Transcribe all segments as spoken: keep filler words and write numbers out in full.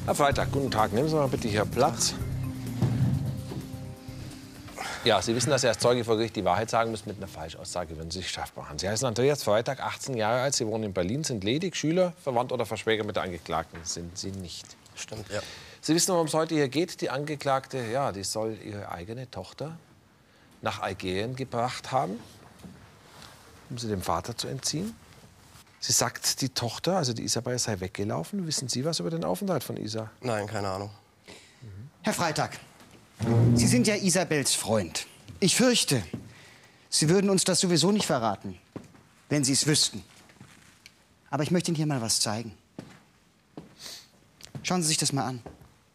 Herr Freitag, guten Tag. Nehmen Sie mal bitte hier Platz. Ja, Sie wissen, dass Sie als Zeuge vor Gericht die Wahrheit sagen müssen. Mit einer Falschaussage würden Sie sich strafbar machen. Sie heißen Andreas Freitag, achtzehn Jahre alt. Sie wohnen in Berlin, sind ledig, Schüler, verwandt oder verschwägert mit der Angeklagten. Sind Sie nicht. Stimmt, ja. Sie wissen, worum es heute hier geht. Die Angeklagte, ja, die soll ihre eigene Tochter nach Algerien gebracht haben, um sie dem Vater zu entziehen. Sie sagt, die Tochter, also die Isabel, sei weggelaufen. Wissen Sie was über den Aufenthalt von Isa? Nein, keine Ahnung. Mhm. Herr Freitag, Sie sind ja Isabels Freund. Ich fürchte, Sie würden uns das sowieso nicht verraten, wenn Sie es wüssten. Aber ich möchte Ihnen hier mal was zeigen. Schauen Sie sich das mal an.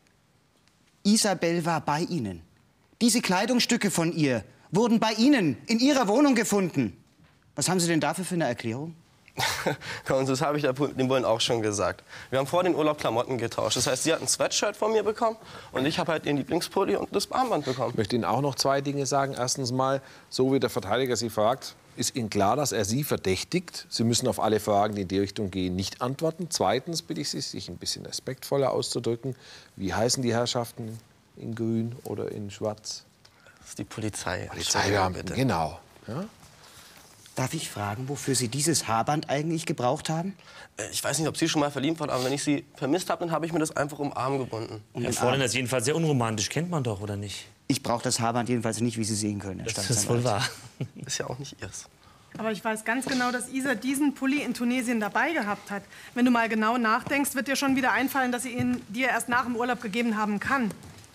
Isabel war bei Ihnen. Diese Kleidungsstücke von ihr wurden bei Ihnen in Ihrer Wohnung gefunden. Was haben Sie denn dafür für eine Erklärung? Und das habe ich dem Bullen auch schon gesagt. Wir haben vor den Urlaub Klamotten getauscht. Das heißt, sie hat ein Sweatshirt von mir bekommen und ich habe halt ihren Lieblingspulli und das Armband bekommen. Ich möchte Ihnen auch noch zwei Dinge sagen. Erstens mal, so wie der Verteidiger Sie fragt, ist Ihnen klar, dass er Sie verdächtigt. Sie müssen auf alle Fragen, die in die Richtung gehen, nicht antworten. Zweitens bitte ich Sie, sich ein bisschen respektvoller auszudrücken. Wie heißen die Herrschaften in Grün oder in Schwarz? Das ist die Polizei. Polizeibeamten, genau. Ja? Darf ich fragen, wofür Sie dieses Haarband eigentlich gebraucht haben? Ich weiß nicht, ob Sie schon mal verliebt waren, aber wenn ich Sie vermisst habe, dann habe ich mir das einfach um den Arm gebunden. Um Herr Fräulein, das ist jedenfalls sehr unromantisch. Kennt man doch, oder nicht? Ich brauche das Haarband jedenfalls nicht, wie Sie sehen können, Herr Das ist wohl wahr. Ist ja auch nicht Ihres. Aber ich weiß ganz genau, dass Isa diesen Pulli in Tunesien dabei gehabt hat. Wenn du mal genau nachdenkst, wird dir schon wieder einfallen, dass sie ihn dir erst nach dem Urlaub gegeben haben kann.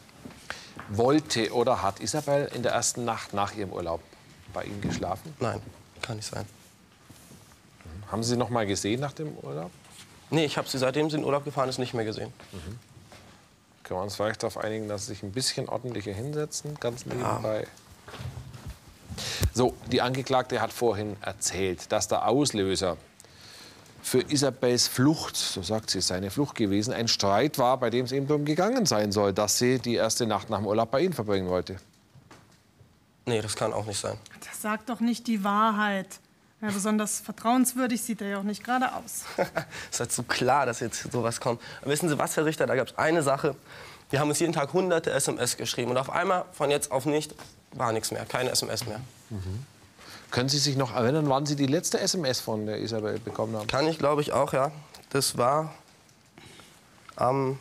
Wollte oder hat Isabel in der ersten Nacht nach ihrem Urlaub bei Ihnen geschlafen? Nein, kann nicht sein. Haben Sie sie noch mal gesehen nach dem Urlaub? Nee, ich habe sie, seitdem sie in den Urlaub gefahren ist, nicht mehr gesehen. Mhm. Können wir uns vielleicht darauf einigen, dass Sie sich ein bisschen ordentlicher hinsetzen, ganz nebenbei? Ja. So, die Angeklagte hat vorhin erzählt, dass der Auslöser für Isabels Flucht, so sagt sie, seine Flucht gewesen, ein Streit war, bei dem es eben darum gegangen sein soll, dass sie die erste Nacht nach dem Urlaub bei Ihnen verbringen wollte. Nee, das kann auch nicht sein. Das sagt doch nicht die Wahrheit. Ja, besonders vertrauenswürdig sieht er ja auch nicht gerade aus. Ist halt so klar, dass jetzt sowas kommt. Aber wissen Sie was, Herr Richter, da gab es eine Sache. Wir haben uns jeden Tag hunderte S M S geschrieben. Und auf einmal, von jetzt auf nicht, war nichts mehr. Keine S M S mehr. Mhm. Können Sie sich noch erinnern, wann Sie die letzte S M S von der Isabel bekommen haben? Kann ich, glaube ich, auch, ja. Das war am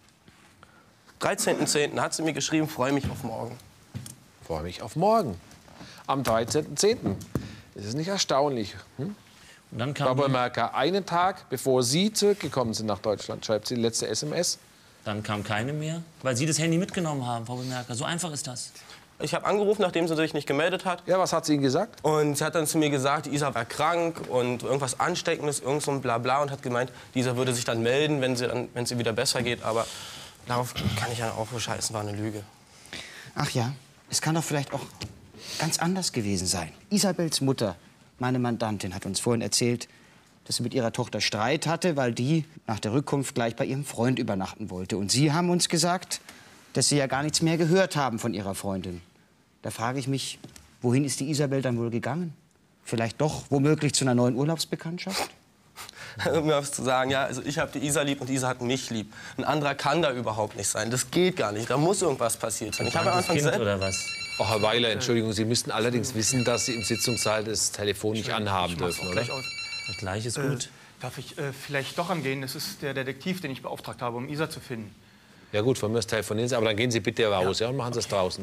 dreizehnten zehnten hat sie mir geschrieben, freue mich auf morgen. Freue mich auf morgen. Am dreizehnten zehnten Das ist nicht erstaunlich. Hm? Und dann kam Frau Merker, einen Tag bevor Sie zurückgekommen sind nach Deutschland, schreibt sie die letzte S M S. Dann kam keine mehr, weil Sie das Handy mitgenommen haben, Frau Merker. So einfach ist das. Ich habe angerufen, nachdem sie sich nicht gemeldet hat. Ja, was hat sie Ihnen gesagt? Und sie hat dann zu mir gesagt, Isa war krank und irgendwas Ansteckendes, irgend so ein Blabla. Und hat gemeint, Isa würde sich dann melden, wenn sie, dann, wenn sie wieder besser geht. Aber darauf kann ich ja auch bescheißen, war eine Lüge. Ach ja, es kann doch vielleicht auch ganz anders gewesen sein. Isabels Mutter, meine Mandantin, hat uns vorhin erzählt, dass sie mit ihrer Tochter Streit hatte, weil die nach der Rückkunft gleich bei ihrem Freund übernachten wollte. Und Sie haben uns gesagt, dass Sie ja gar nichts mehr gehört haben von Ihrer Freundin. Da frage ich mich, wohin ist die Isabel dann wohl gegangen? Vielleicht doch womöglich zu einer neuen Urlaubsbekanntschaft? Um mir was zu sagen, ja, also ich habe die Isa lieb und Isa hat mich lieb. Ein anderer kann da überhaupt nicht sein. Das geht gar nicht. Da muss irgendwas passiert sein. Ich habe am Anfang Kind oder was? Oh, Herr Weiler, Entschuldigung, Sie müssten allerdings wissen, dass Sie im Sitzungssaal das Telefon nicht anhaben dürfen, oder? Das gleich ist gut. Äh, darf ich äh, vielleicht doch angehen? Das ist der Detektiv, den ich beauftragt habe, um Isa zu finden. Ja gut, von mir aus telefonieren Sie, aber dann gehen Sie bitte raus, ja, und machen Sie es draußen.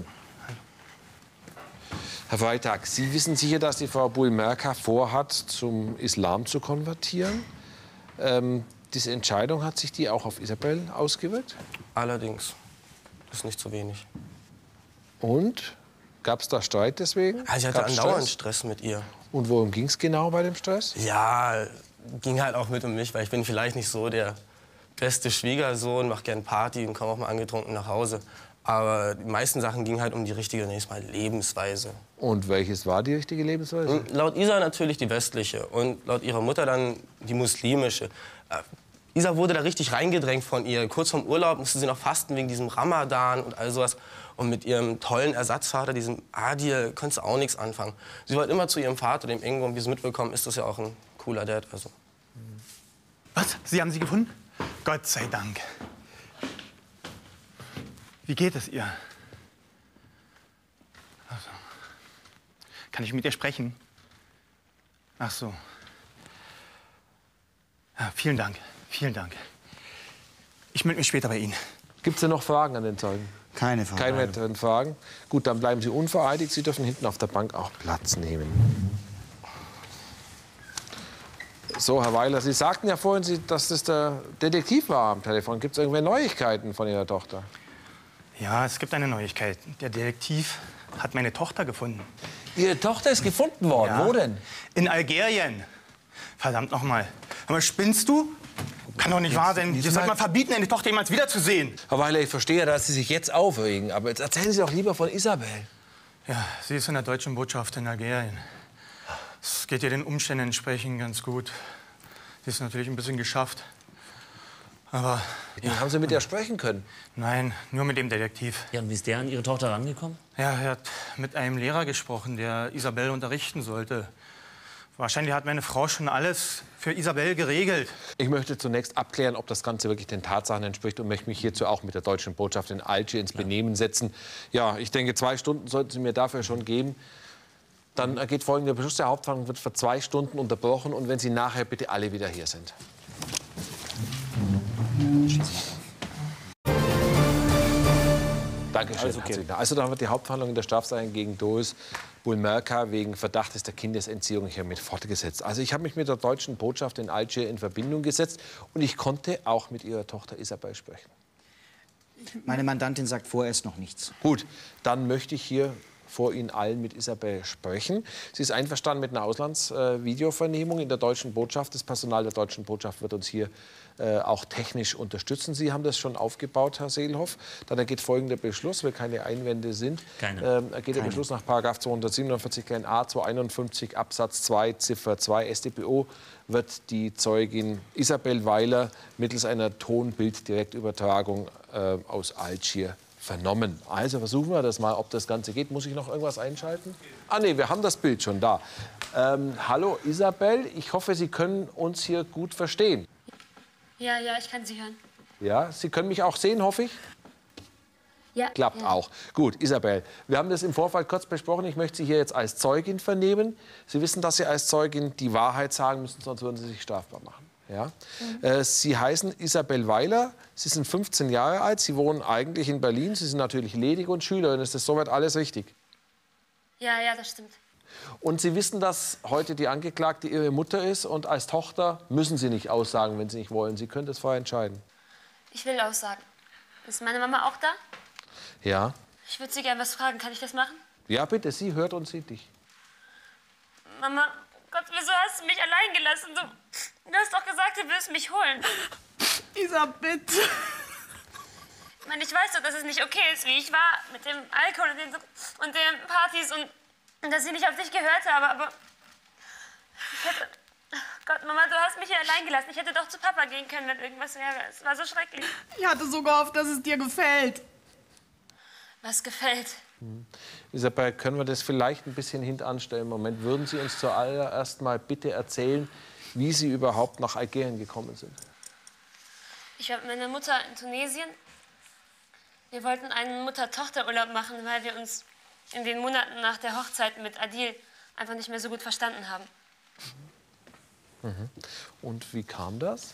Herr Freitag, Sie wissen sicher, dass die Frau Buhl-Merker vorhat, zum Islam zu konvertieren. Ähm, diese Entscheidung, hat sich die auch auf Isabel ausgewirkt? Allerdings. Das ist nicht zu wenig. Und? Gab es da Streit deswegen? Also ich hatte Gab's andauernd Stress? Stress mit ihr. Und worum ging es genau bei dem Stress? Ja, ging halt auch mit um mich, weil ich bin vielleicht nicht so der beste Schwiegersohn, mach gern Party und komme auch mal angetrunken nach Hause. Aber die meisten Sachen gingen halt um die richtige, nächstes Mal, Lebensweise. Und welches war die richtige Lebensweise? Und laut Isa natürlich die westliche und laut ihrer Mutter dann die muslimische. Äh, Isa wurde da richtig reingedrängt von ihr. Kurz vorm Urlaub musste sie noch fasten wegen diesem Ramadan und all sowas. Und mit ihrem tollen Ersatzvater, diesem Adil, konnte sie auch nichts anfangen. Sie wollte immer zu ihrem Vater, dem Ingo, und wie sie mitbekommen, ist das ja auch ein cooler Dad. Also. Was? Sie haben sie gefunden? Gott sei Dank. Wie geht es ihr? Also, kann ich mit ihr sprechen? Ach so. Ja, vielen Dank, vielen Dank. Ich melde mich später bei Ihnen. Gibt es denn noch Fragen an den Zeugen? Keine Frage. Keine weiteren Fragen? Gut, dann bleiben Sie unvereidigt. Sie dürfen hinten auf der Bank auch Platz nehmen. So, Herr Weiler, Sie sagten ja vorhin, Sie, dass das der Detektiv war am Telefon. Gibt es irgendwelche Neuigkeiten von Ihrer Tochter? Ja, es gibt eine Neuigkeit. Der Detektiv hat meine Tochter gefunden. Ihre Tochter ist gefunden worden. Ja. Wo denn? In Algerien. Verdammt noch mal. Aber spinnst du? Kann doch nicht wahr sein. Ihr sollt mal verbieten, eine Tochter jemals wiederzusehen. Herr Weiler, ich verstehe, dass Sie sich jetzt aufregen. Aber jetzt erzählen Sie doch lieber von Isabel. Ja, sie ist in der deutschen Botschaft in Algerien. Es geht ihr den Umständen entsprechend ganz gut. Sie ist natürlich ein bisschen geschafft. Aber Ja. Haben Sie mit ihr sprechen können? nein, nur mit dem Detektiv. Ja, und wie ist der an Ihre Tochter rangekommen? Ja, er hat mit einem Lehrer gesprochen, der Isabel unterrichten sollte. Wahrscheinlich hat meine Frau schon alles für Isabel geregelt. Ich möchte zunächst abklären, ob das Ganze wirklich den Tatsachen entspricht und möchte mich hierzu auch mit der deutschen Botschaft in Algier ins Benehmen setzen. Ja, ich denke, zwei Stunden sollten Sie mir dafür schon geben. Dann ergeht folgender Beschluss. Der Hauptverhandlung wird für zwei Stunden unterbrochen und wenn Sie nachher bitte alle wieder hier sind. Dankeschön. Also, okay. Also dann wird die Hauptverhandlung in der Strafsache gegen Doris Bulmerka wegen Verdachts der Kindesentziehung hiermit fortgesetzt. Also ich habe mich mit der deutschen Botschaft in Algier in Verbindung gesetzt und ich konnte auch mit ihrer Tochter Isabel sprechen. Meine Mandantin sagt vorerst noch nichts. Gut, dann möchte ich hier vor Ihnen allen mit Isabel sprechen. Sie ist einverstanden mit einer Auslandsvideovernehmung äh, in der deutschen Botschaft. Das Personal der deutschen Botschaft wird uns hier äh, auch technisch unterstützen. Sie haben das schon aufgebaut, Herr Seelhoff. Dann ergeht folgender Beschluss, weil keine Einwände sind. Keine. Ähm, ergeht der Beschluss nach Paragraph zweihundertsiebenundvierzig a zweihunderteinundfünfzig Absatz zwei Ziffer zwei S t b O wird die Zeugin Isabel Weiler mittels einer Ton-Bild-Direktübertragung äh, aus Algier vernommen. Also versuchen wir das mal, ob das Ganze geht. Muss ich noch irgendwas einschalten? Ah nee, wir haben das Bild schon da. Ähm, hallo Isabel, ich hoffe, Sie können uns hier gut verstehen. Ja, ja, ich kann Sie hören. Ja, Sie können mich auch sehen, hoffe ich? Ja. Klappt ja. auch. Gut, Isabel, wir haben das im Vorfall kurz besprochen. Ich möchte Sie hier jetzt als Zeugin vernehmen. Sie wissen, dass Sie als Zeugin die Wahrheit sagen müssen, sonst würden Sie sich strafbar machen. Ja? Mhm. Äh, Sie heißen Isabel Weiler, Sie sind fünfzehn Jahre alt, Sie wohnen eigentlich in Berlin, Sie sind natürlich ledig und Schülerin. Ist das soweit alles richtig? Ja, ja, das stimmt. Und Sie wissen, dass heute die Angeklagte Ihre Mutter ist und als Tochter müssen Sie nicht aussagen, wenn Sie nicht wollen. Sie können das vorher entscheiden. Ich will aussagen. Ist meine Mama auch da? Ja. Ich würde Sie gerne was fragen. Kann ich das machen? Ja, bitte, sie hört und sieht dich. Mama, Gott, wieso hast du mich allein gelassen? Du, du hast doch gesagt, du wirst mich holen. Isa, bitte. Ich meine, ich weiß doch, dass es nicht okay ist, wie ich war mit dem Alkohol und den, und den Partys und, und dass ich nicht auf dich gehört habe, aber ich hätte... Gott, Mama, du hast mich hier allein gelassen. Ich hätte doch zu Papa gehen können, wenn irgendwas wäre. Es war so schrecklich. Ich hatte so gehofft, dass es dir gefällt. Was gefällt? Mhm. Isabel, können wir das vielleicht ein bisschen hintanstellen? Moment, würden Sie uns zuallererst mal bitte erzählen, wie Sie überhaupt nach Algerien gekommen sind? Ich war mit meiner Mutter in Tunesien. Wir wollten einen Mutter-Tochter-Urlaub machen, weil wir uns in den Monaten nach der Hochzeit mit Adil einfach nicht mehr so gut verstanden haben. Mhm. Und wie kam das?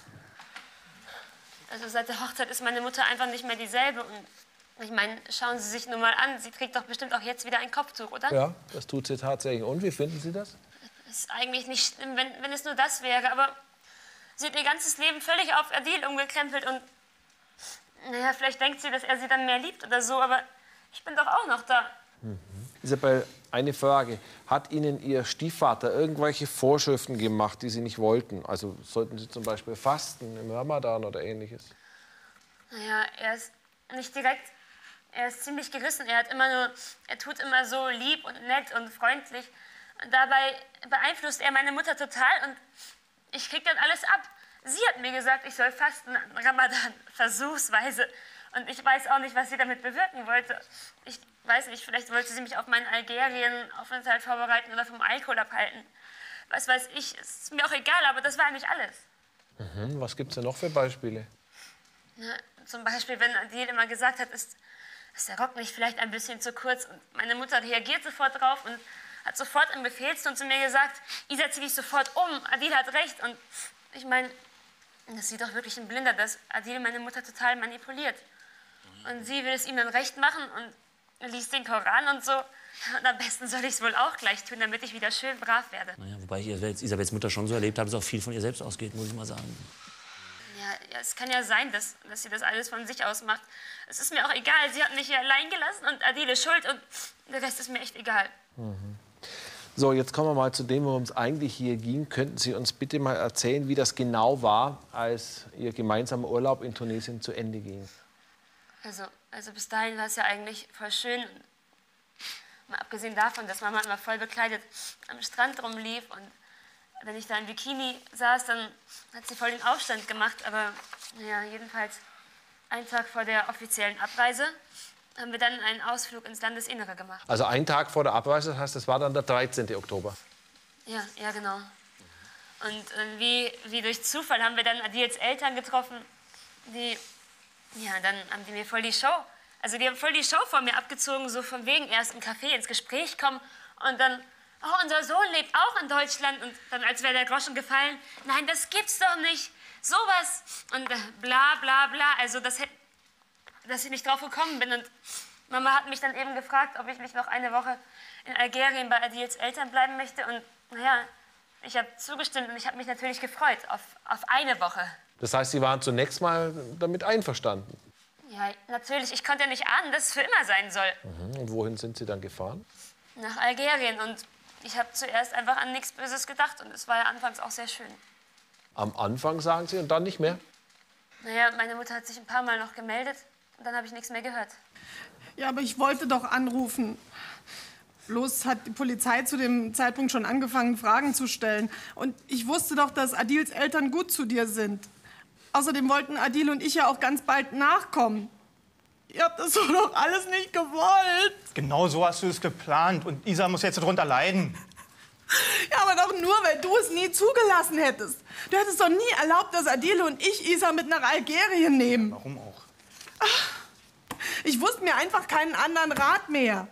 Also seit der Hochzeit ist meine Mutter einfach nicht mehr dieselbe. Und ich meine, schauen Sie sich nur mal an, sie trägt doch bestimmt auch jetzt wieder ein Kopftuch, oder? Ja, das tut sie tatsächlich. Und wie finden Sie das? Ist eigentlich nicht schlimm, wenn, wenn es nur das wäre, aber sie hat ihr ganzes Leben völlig auf Adil umgekrempelt und naja, vielleicht denkt sie, dass er sie dann mehr liebt oder so, aber ich bin doch auch noch da. Mhm. Isabel, eine Frage. Hat Ihnen Ihr Stiefvater irgendwelche Vorschriften gemacht, die Sie nicht wollten? Also sollten Sie zum Beispiel fasten im Ramadan oder Ähnliches? Naja, er ist nicht direkt, er ist ziemlich gerissen. Er hat immer nur, er tut immer so lieb und nett und freundlich. Und dabei beeinflusst er meine Mutter total und ich krieg dann alles ab. Sie hat mir gesagt, ich soll fasten am Ramadan, versuchsweise. Und ich weiß auch nicht, was sie damit bewirken wollte. Ich weiß nicht, vielleicht wollte sie mich auf meinen Algerien-Aufenthalt vorbereiten oder vom Alkohol abhalten. Was weiß ich, ist mir auch egal, aber das war eigentlich alles. Mhm. Was gibt es denn noch für Beispiele? Na, zum Beispiel, wenn Adil immer gesagt hat, es, ist der Rock nicht vielleicht ein bisschen zu kurz? Und meine Mutter reagiert sofort drauf und hat sofort im Befehlston zu mir gesagt, Isa, zieh dich sofort um, Adil hat recht. Und ich meine, das sieht doch wirklich ein Blinder, dass Adil meine Mutter total manipuliert. Und sie will es ihm dann recht machen und liest den Koran und so. Und am besten soll ich es wohl auch gleich tun, damit ich wieder schön brav werde. Naja, wobei ich jetzt Isabels Mutter schon so erlebt habe, dass auch viel von ihr selbst ausgeht, muss ich mal sagen. Ja, ja, es kann ja sein, dass, dass sie das alles von sich aus macht. Es ist mir auch egal, sie hat mich hier allein gelassen und Adil ist schuld und der Rest ist mir echt egal. Mhm. So, jetzt kommen wir mal zu dem, worum es eigentlich hier ging. Könnten Sie uns bitte mal erzählen, wie das genau war, als Ihr gemeinsamer Urlaub in Tunesien zu Ende ging? Also, also bis dahin war es ja eigentlich voll schön. Mal abgesehen davon, dass Mama immer voll bekleidet am Strand rumlief und wenn ich da im Bikini saß, dann hat sie voll den Aufstand gemacht. Aber naja, jedenfalls einen Tag vor der offiziellen Abreise haben wir dann einen Ausflug ins Landesinnere gemacht. Also einen Tag vor der Abreise, das heißt, das war dann der dreizehnte Oktober. Ja, ja genau. Und äh, wie, wie durch Zufall haben wir dann Adils Eltern getroffen, die, ja, dann haben die mir voll die Show, also die haben voll die Show von mir abgezogen, so von wegen erst im Café ins Gespräch kommen und dann, oh, unser Sohn lebt auch in Deutschland und dann, als wäre der Groschen gefallen, nein, das gibt's doch nicht, sowas und äh, bla bla bla, also das hätte, dass ich nicht drauf gekommen bin und Mama hat mich dann eben gefragt, ob ich mich noch eine Woche in Algerien bei Adils Eltern bleiben möchte und naja, ich habe zugestimmt und ich habe mich natürlich gefreut auf, auf eine Woche. Das heißt, Sie waren zunächst mal damit einverstanden? Ja, natürlich. Ich konnte ja nicht ahnen, dass es für immer sein soll. Mhm. Und wohin sind Sie dann gefahren? Nach Algerien. Und ich habe zuerst einfach an nichts Böses gedacht. Und es war ja anfangs auch sehr schön. Am Anfang, sagen Sie, und dann nicht mehr? Naja, meine Mutter hat sich ein paar Mal noch gemeldet. Und dann habe ich nichts mehr gehört. Ja, aber ich wollte doch anrufen. Bloß hat die Polizei zu dem Zeitpunkt schon angefangen, Fragen zu stellen. Und ich wusste doch, dass Adils Eltern gut zu dir sind. Außerdem wollten Adil und ich ja auch ganz bald nachkommen. Ihr habt das doch alles nicht gewollt. Genau so hast du es geplant. Und Isa muss jetzt darunter leiden. Ja, aber doch nur, weil du es nie zugelassen hättest. Du hättest doch nie erlaubt, dass Adil und ich Isa mit nach Algerien nehmen. Warum auch? Ach, ich wusste mir einfach keinen anderen Rat mehr.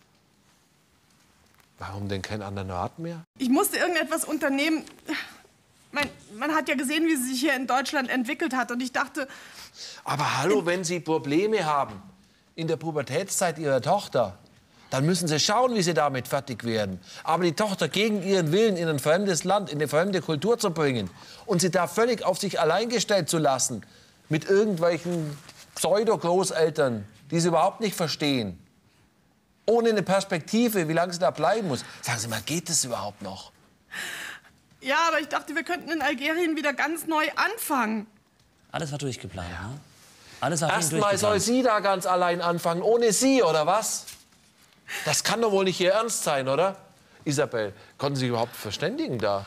Warum denn keinen anderen Rat mehr? Ich musste irgendetwas unternehmen. Man, man hat ja gesehen, wie sie sich hier in Deutschland entwickelt hat. Und ich dachte... Aber hallo, wenn Sie Probleme haben in der Pubertätszeit Ihrer Tochter, dann müssen Sie schauen, wie Sie damit fertig werden. Aber die Tochter gegen ihren Willen in ein fremdes Land, in eine fremde Kultur zu bringen und sie da völlig auf sich allein gestellt zu lassen, mit irgendwelchen Pseudo-Großeltern, die sie überhaupt nicht verstehen, ohne eine Perspektive, wie lange sie da bleiben muss. Sagen Sie mal, geht das überhaupt noch? Ja, aber ich dachte, wir könnten in Algerien wieder ganz neu anfangen. Alles war durchgeplant, ja. Ne? Alles war Erstmal soll sie da ganz allein anfangen, ohne Sie, oder was? Das kann doch wohl nicht Ihr Ernst sein, oder? Isabel, konnten Sie sich überhaupt verständigen da?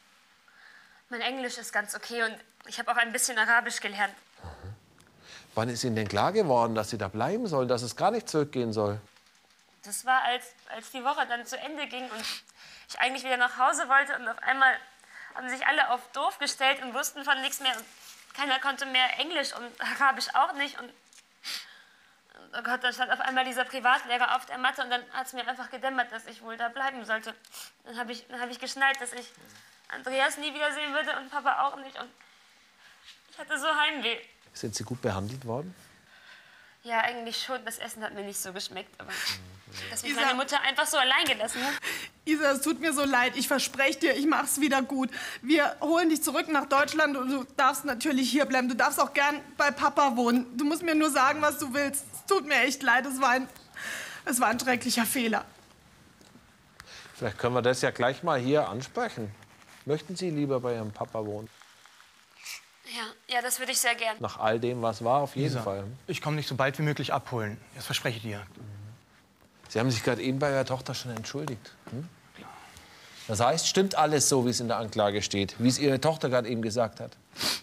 Mein Englisch ist ganz okay und ich habe auch ein bisschen Arabisch gelernt. Mhm. Wann ist Ihnen denn klar geworden, dass Sie da bleiben sollen, dass es gar nicht zurückgehen soll? Das war, als, als die Woche dann zu Ende ging und ich eigentlich wieder nach Hause wollte und auf einmal haben sich alle auf doof gestellt und wussten von nichts mehr. Und keiner konnte mehr Englisch und Arabisch auch nicht. Und oh Gott, da stand auf einmal dieser Privatlehrer auf der Matte und dann hat es mir einfach gedämmert, dass ich wohl da bleiben sollte. Dann habe ich, dann hab ich geschnallt, dass ich Andreas nie wiedersehen würde und Papa auch nicht. Und ich hatte so Heimweh. Sind Sie gut behandelt worden? Ja, eigentlich schon. Das Essen hat mir nicht so geschmeckt. Aber dass mich meine Mutter einfach so allein gelassen hat. Isa, es tut mir so leid. Ich verspreche dir, ich mach's wieder gut. Wir holen dich zurück nach Deutschland und du darfst natürlich hier bleiben. Du darfst auch gern bei Papa wohnen. Du musst mir nur sagen, was du willst. Es tut mir echt leid. Es war ein, es war ein schrecklicher Fehler. Vielleicht können wir das ja gleich mal hier ansprechen. Möchten Sie lieber bei Ihrem Papa wohnen? Ja, ja, das würde ich sehr gern. Nach all dem, was war, auf jeden Isa, Fall. ich komme dich so bald wie möglich abholen. Das verspreche ich dir. Sie haben sich gerade eben bei Ihrer Tochter schon entschuldigt. Hm? Das heißt, stimmt alles so, wie es in der Anklage steht, wie es Ihre Tochter gerade eben gesagt hat?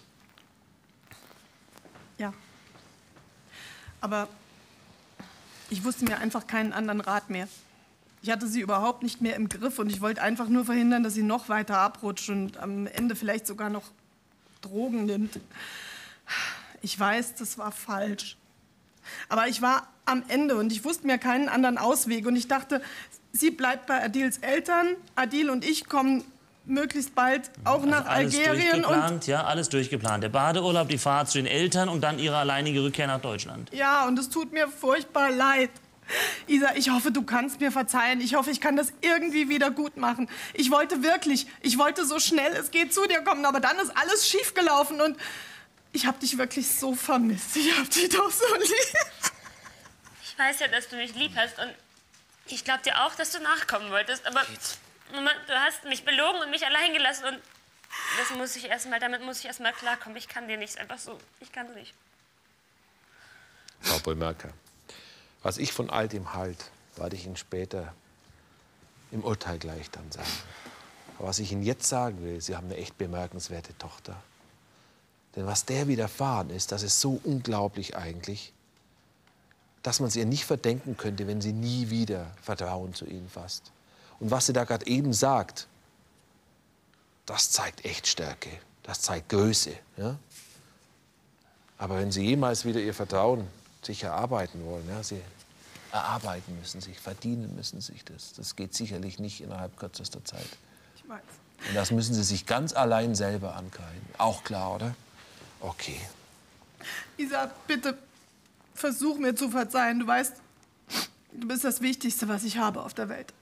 Ja. Aber ich wusste mir einfach keinen anderen Rat mehr. Ich hatte sie überhaupt nicht mehr im Griff und ich wollte einfach nur verhindern, dass sie noch weiter abrutscht und am Ende vielleicht sogar noch Drogen nimmt. Ich weiß, das war falsch. Aber ich war am Ende und ich wusste mir keinen anderen Ausweg. Und ich dachte, sie bleibt bei Adils Eltern. Adil und ich kommen möglichst bald auch nach Also alles Algerien. durchgeplant, Und ja, alles durchgeplant. Der Badeurlaub, die Fahrt zu den Eltern und dann ihre alleinige Rückkehr nach Deutschland. ja, und es tut mir furchtbar leid. Isa, ich hoffe, du kannst mir verzeihen. Ich hoffe, ich kann das irgendwie wieder gut machen. Ich wollte wirklich, ich wollte so schnell es geht zu dir kommen, aber dann ist alles schiefgelaufen und ich habe dich wirklich so vermisst. Ich habe dich doch so lieb. Ich weiß ja, dass du mich lieb hast und ich glaube dir auch, dass du nachkommen wolltest, aber Mama, du hast mich belogen und mich allein gelassen und das muss ich erst mal, damit muss ich erst mal klarkommen. Ich kann dir nichts einfach so, ich kann nicht. Frau Bulmerka, was ich von all dem halt, werde ich Ihnen später im Urteil gleich dann sagen. Aber was ich Ihnen jetzt sagen will, Sie haben eine echt bemerkenswerte Tochter. Denn was der widerfahren ist, das ist so unglaublich eigentlich, dass man es ihr nicht verdenken könnte, wenn sie nie wieder Vertrauen zu Ihnen fasst. Und was sie da gerade eben sagt, das zeigt echt Stärke, das zeigt Größe. Ja? Aber wenn Sie jemals wieder Ihr Vertrauen sich erarbeiten wollen, ja, Sie erarbeiten müssen sich, verdienen müssen sich das. Das geht sicherlich nicht innerhalb kürzester Zeit. Ich weiß. Und das müssen Sie sich ganz allein selber ankreiden. Auch klar, oder? Okay. Isa, bitte versuch mir zu verzeihen. Du weißt, du bist das Wichtigste, was ich habe auf der Welt.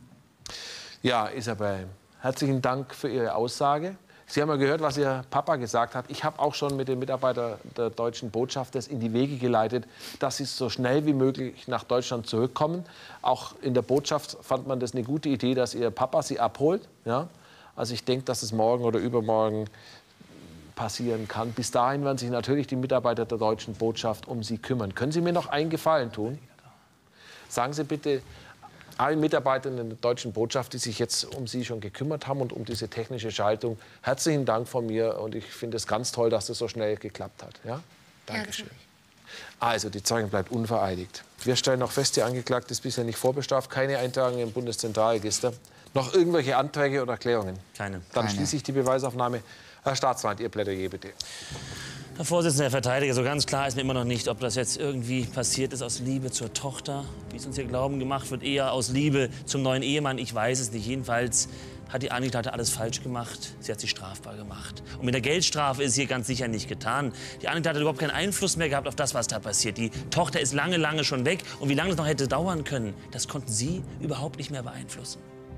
Ja, Isabel, herzlichen Dank für Ihre Aussage. Sie haben ja gehört, was Ihr Papa gesagt hat. Ich habe auch schon mit den Mitarbeitern der deutschen Botschaft das in die Wege geleitet, dass sie so schnell wie möglich nach Deutschland zurückkommen. Auch in der Botschaft fand man das eine gute Idee, dass Ihr Papa Sie abholt. Ja? Also ich denke, dass es morgen oder übermorgen passieren kann. Bis dahin werden sich natürlich die Mitarbeiter der deutschen Botschaft um Sie kümmern. Können Sie mir noch einen Gefallen tun? Sagen Sie bitte allen Mitarbeitern in der deutschen Botschaft, die sich jetzt um Sie schon gekümmert haben und um diese technische Schaltung, herzlichen Dank von mir. Und ich finde es ganz toll, dass das so schnell geklappt hat. Ja? Dankeschön. Also, die Zeugin bleibt unvereidigt. Wir stellen noch fest, die Angeklagte ist bisher nicht vorbestraft, keine Eintragung im Bundeszentralregister. Noch irgendwelche Anträge oder Erklärungen? Keine. Dann Keine. schließe ich die Beweisaufnahme. Herr Staatsanwalt, Ihr Plädoyer bitte. Herr Vorsitzender, Herr Verteidiger, so ganz klar ist mir immer noch nicht, ob das jetzt irgendwie passiert ist aus Liebe zur Tochter, wie es uns hier glauben gemacht wird, eher aus Liebe zum neuen Ehemann. Ich weiß es nicht. Jedenfalls hat die Angeklagte alles falsch gemacht. Sie hat sich strafbar gemacht. Und mit der Geldstrafe ist hier ganz sicher nicht getan. Die Angeklagte hat überhaupt keinen Einfluss mehr gehabt auf das, was da passiert. Die Tochter ist lange, lange schon weg. Und wie lange das noch hätte dauern können, das konnten Sie überhaupt nicht mehr beeinflussen.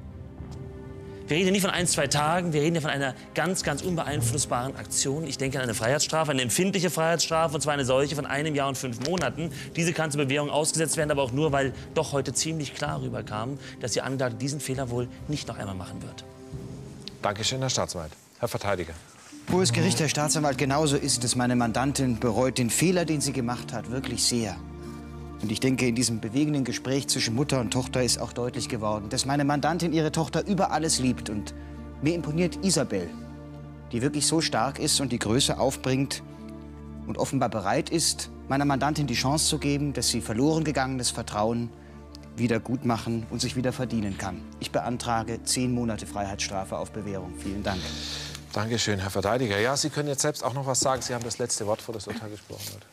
Wir reden hier nicht von ein, zwei Tagen, wir reden hier von einer ganz, ganz unbeeinflussbaren Aktion. Ich denke an eine Freiheitsstrafe, eine empfindliche Freiheitsstrafe, und zwar eine solche von einem Jahr und fünf Monaten. Diese kann zur Bewährung ausgesetzt werden, aber auch nur, weil doch heute ziemlich klar rüberkam, dass die Angeklagte diesen Fehler wohl nicht noch einmal machen wird. Dankeschön, Herr Staatsanwalt. Herr Verteidiger. Hohes Gericht, Herr Staatsanwalt, genauso ist es. Meine Mandantin bereut den Fehler, den sie gemacht hat, wirklich sehr. Und ich denke, in diesem bewegenden Gespräch zwischen Mutter und Tochter ist auch deutlich geworden, dass meine Mandantin ihre Tochter über alles liebt. Und mir imponiert Isabel, die wirklich so stark ist und die Größe aufbringt und offenbar bereit ist, meiner Mandantin die Chance zu geben, dass sie verloren gegangenes Vertrauen wieder gut machen und sich wieder verdienen kann. Ich beantrage zehn Monate Freiheitsstrafe auf Bewährung. Vielen Dank. Dankeschön, Herr Verteidiger. Ja, Sie können jetzt selbst auch noch was sagen. Sie haben das letzte Wort vor das Urteil gesprochen heute.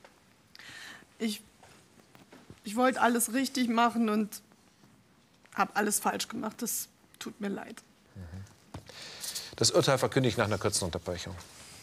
Ich, ich wollte alles richtig machen und habe alles falsch gemacht. Das tut mir leid. Das Urteil verkündigt nach einer kurzen Unterbrechung.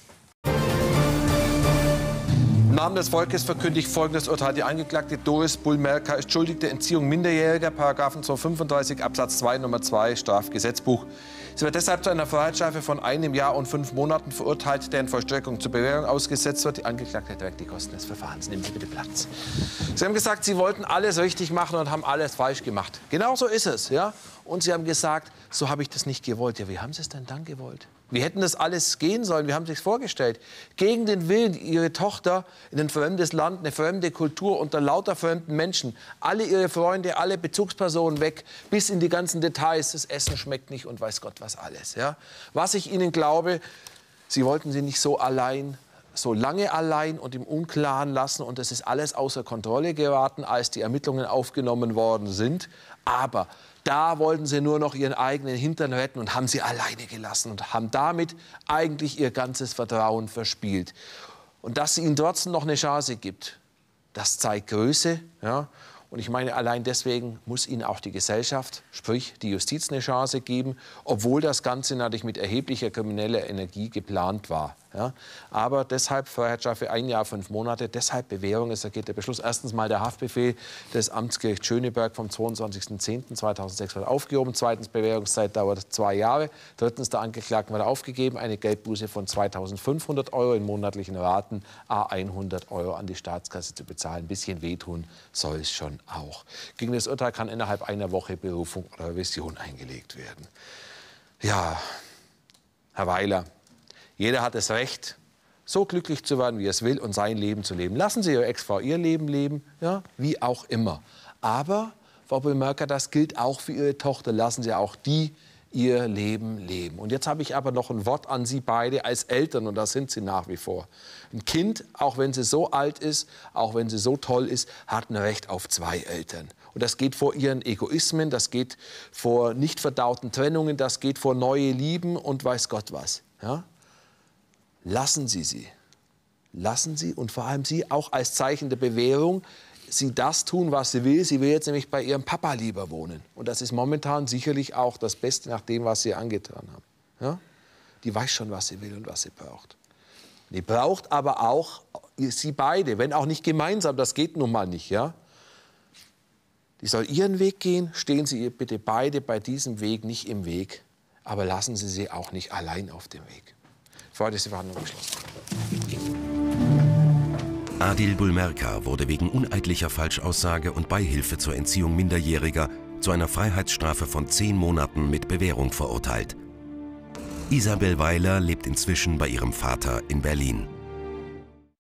Im Namen des Volkes verkündigt folgendes Urteil. Die Angeklagte Doris Bulmerka ist schuldig der Entziehung Minderjähriger, Paragraphen zweihundertfünfunddreißig Absatz zwei Nummer zwei Strafgesetzbuch. Sie wird deshalb zu einer Freiheitsstrafe von einem Jahr und fünf Monaten verurteilt, deren Vollstreckung zur Bewährung ausgesetzt wird. Die Angeklagte trägt die Kosten des Verfahrens. Nehmen Sie bitte Platz. Sie haben gesagt, Sie wollten alles richtig machen und haben alles falsch gemacht. Genau so ist es, ja? Und Sie haben gesagt, so habe ich das nicht gewollt. Ja, wie haben Sie es denn dann gewollt? Wie hätten das alles gehen sollen? Wie haben Sie es vorgestellt? Gegen den Willen, Ihre Tochter in ein fremdes Land, eine fremde Kultur, unter lauter fremden Menschen. Alle Ihre Freunde, alle Bezugspersonen weg, bis in die ganzen Details. Das Essen schmeckt nicht und weiß Gott was alles. Ja? Was ich Ihnen glaube, Sie wollten sie nicht so allein, so lange allein und im Unklaren lassen. Und das ist alles außer Kontrolle geraten, als die Ermittlungen aufgenommen worden sind. Aber da wollten sie nur noch ihren eigenen Hintern retten und haben sie alleine gelassen und haben damit eigentlich ihr ganzes Vertrauen verspielt. Und dass sie ihnen trotzdem noch eine Chance gibt, Das zeigt Größe. Ja? Und ich meine, allein deswegen muss Ihnen auch die Gesellschaft, sprich die Justiz, eine Chance geben, obwohl das Ganze natürlich mit erheblicher krimineller Energie geplant war. Ja? Aber deshalb Freiheitsstrafe ein Jahr, fünf Monate, deshalb Bewährung. Es ergeht der Beschluss. Erstens mal der Haftbefehl des Amtsgerichts Schöneberg vom zweiundzwanzigsten zehnten zweitausendsechs wird aufgehoben. Zweitens, Bewährungszeit dauert zwei Jahre. Drittens, der Angeklagten wird aufgegeben. Eine Geldbuße von zweitausendfünfhundert Euro in monatlichen Raten, à hundert Euro an die Staatskasse zu bezahlen. Ein bisschen wehtun soll es schon auch. Gegen das Urteil kann innerhalb einer Woche Berufung oder Revision eingelegt werden. Ja, Herr Weiler, jeder hat das Recht, so glücklich zu werden, wie er es will und sein Leben zu leben. Lassen Sie Ihre Ex-Frau ihr Leben leben, ja, wie auch immer. Aber, Frau Böhm-Mörker, das gilt auch für Ihre Tochter. Lassen Sie auch die ihr Leben leben. Und jetzt habe ich aber noch ein Wort an Sie beide als Eltern, und das sind Sie nach wie vor. Ein Kind, auch wenn sie so alt ist, auch wenn sie so toll ist, hat ein Recht auf zwei Eltern. Und das geht vor ihren Egoismen, das geht vor nicht verdauten Trennungen, das geht vor neue Lieben und weiß Gott was. Ja? Lassen Sie sie. Lassen Sie und vor allem Sie auch als Zeichen der Bewährung sie das tun, was sie will. Sie will jetzt nämlich bei ihrem Papa lieber wohnen. Und das ist momentan sicherlich auch das Beste nach dem, was sie angetan haben. Ja? Die weiß schon, was sie will und was sie braucht. Die braucht aber auch sie beide, wenn auch nicht gemeinsam, das geht nun mal nicht. Ja? Die soll ihren Weg gehen, stehen Sie ihr bitte beide bei diesem Weg nicht im Weg, aber lassen Sie sie auch nicht allein auf dem Weg. Für heute ist die Verhandlung geschlossen. Adil Böhm-Mörker wurde wegen uneidlicher Falschaussage und Beihilfe zur Entziehung Minderjähriger zu einer Freiheitsstrafe von zehn Monaten mit Bewährung verurteilt. Isabel Weiler lebt inzwischen bei ihrem Vater in Berlin.